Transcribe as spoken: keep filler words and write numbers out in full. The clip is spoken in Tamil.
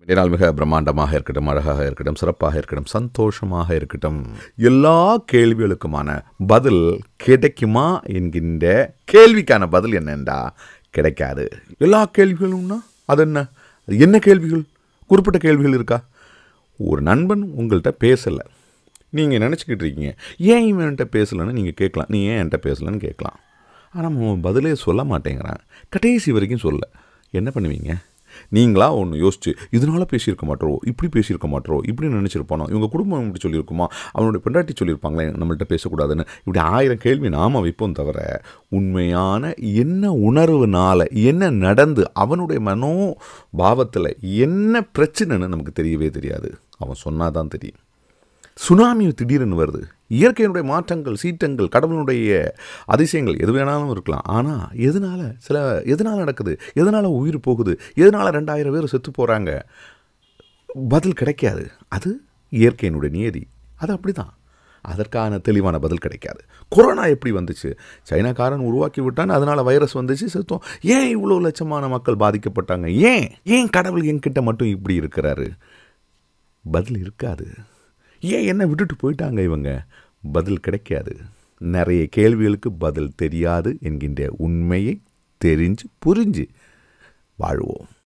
இதனால் மிக பிரம்மாண்டமாக இருக்கட்டும், அழகாக இருக்கட்டும், சிறப்பாக இருக்கட்டும், சந்தோஷமாக இருக்கட்டும், எல்லா கேள்விகளுக்குமான பதில் கிடைக்குமா என்கின்ற கேள்விக்கான பதில் என்னென்றா கிடைக்காது. எல்லா கேள்விகளும்னா அது என்ன? அது என்ன கேள்விகள்? குறிப்பிட்ட கேள்விகள் இருக்கா? ஒரு நண்பன் உங்கள்கிட்ட பேசலை, நீங்கள் நினச்சிக்கிட்டு இருக்கீங்க ஏன் இவன் என்கிட்ட பேசலைன்னு நீங்கள் கேட்கலாம். நீ ஏன் என்கிட்ட பேசலைன்னு கேட்கலாம். ஆனால் அவன் பதிலே சொல்ல மாட்டேங்கிறான். கடைசி வரைக்கும் சொல்ல என்ன பண்ணுவீங்க? நீங்களா ஒன்று யோசிச்சு இதனால் பேசியிருக்க மாட்டோம், இப்படி பேசியிருக்க மாட்டோம், இப்படி நினச்சிருப்பானோ, இவங்க குடும்பம் இப்படி சொல்லியிருக்குமா, அவனுடைய பெண்டாட்டி சொல்லியிருப்பாங்களே நம்மள்கிட்ட பேசக்கூடாதுன்னு, இப்படி ஆயிரம் கேள்வி நாம் வைப்போம். தவிர உண்மையான என்ன உணர்வுனால் என்ன நடந்து அவனுடைய மனோ பாவத்தில் என்ன பிரச்சனைன்னு நமக்கு தெரியவே தெரியாது. அவன் சொன்னால் தான் தெரியும். சுனாமி திடீர்னு வருது. இயற்கையினுடைய மாற்றங்கள், சீற்றங்கள், கடவுளுடைய அதிசயங்கள் எது வேணாலும் இருக்கலாம். ஆனால் எதனால் சில எதனால் நடக்குது, எதனால் உயிர் போகுது, எதனால் ரெண்டாயிரம் பேர் செத்து போகிறாங்க, பதில் கிடைக்காது. அது இயற்கையினுடைய நியதி. அது அப்படி தான். அதற்கான தெளிவான பதில் கிடைக்காது. கொரோனா எப்படி வந்துச்சு? சைனாக்காரன் உருவாக்கி விட்டான், அதனால் வைரஸ் வந்துச்சு, செத்தோம். ஏன் இவ்வளோ லட்சமான மக்கள் பாதிக்கப்பட்டாங்க? ஏன் ஏன் கடவுள் என்கிட்ட மட்டும் இப்படி இருக்கிறாரு? பதில் இருக்காது. ஏன் என்ன விட்டுட்டு போயிட்டாங்க இவங்க? பதில் கிடைக்காது. நிறைய கேள்விகளுக்கு பதில் தெரியாது என்கின்ற உண்மையை தெரிஞ்சு புரிஞ்சு வாழ்வோம்.